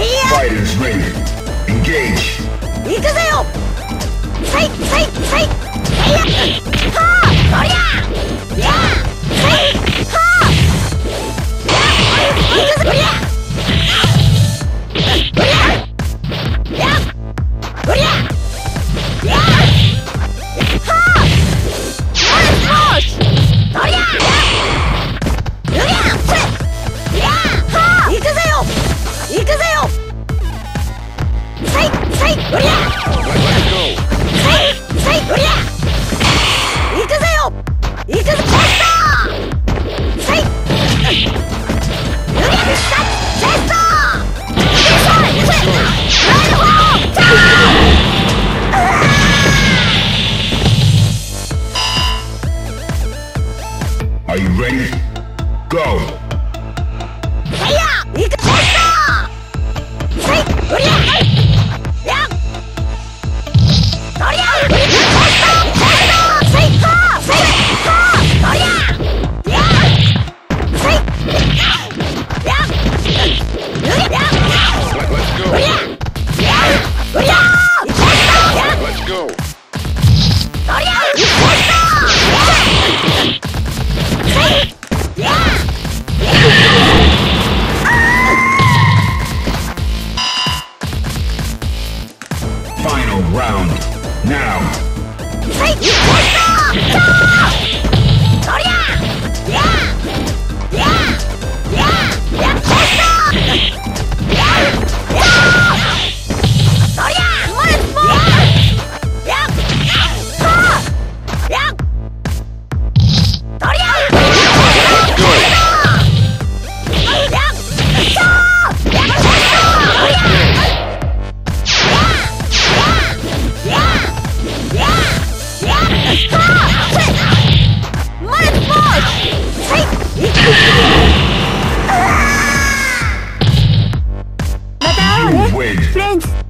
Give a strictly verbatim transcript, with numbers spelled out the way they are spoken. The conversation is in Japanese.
Fighters ready. Engage. 行くぜよ。せいせいせい。へいや。はあ。そりゃ。やあ。せい。はあ。やあ。行くぜ。そりゃ。そりゃ。やあ。そりゃ。やあ。はあ。よし。そりゃ。やあ。そりゃ。せい。やあ。はあ。行くぜよ。行くぜよ。せいせい。そりゃ。せいせい。そりゃ。行くぜよ。行くぜ。チェスト。せい。そりゃ。チェスト。 Are you ready? Go! せいや。行く。チェスト。せい。そりゃ。や。そりゃ。チェスト。チェスト。せい。はあ。せい。はあ。そりゃ。や。せい。や。や。そりゃ。や。そりゃ。チェスト。や。 Let's go! そりゃ。チェスト。せい。や。 Final round. Now! せい。チェスト。そりゃ。や。や。や。や。チェスト。や。や。そりゃ。マルスポーツ。や。はあ。や。そりゃ。 Let's go! や。そう。や。チェスト。そりゃ。や。や。や。や。はあ。せい。マルスポーツ。せい。いく。また会おうね。 You win! フレンズ。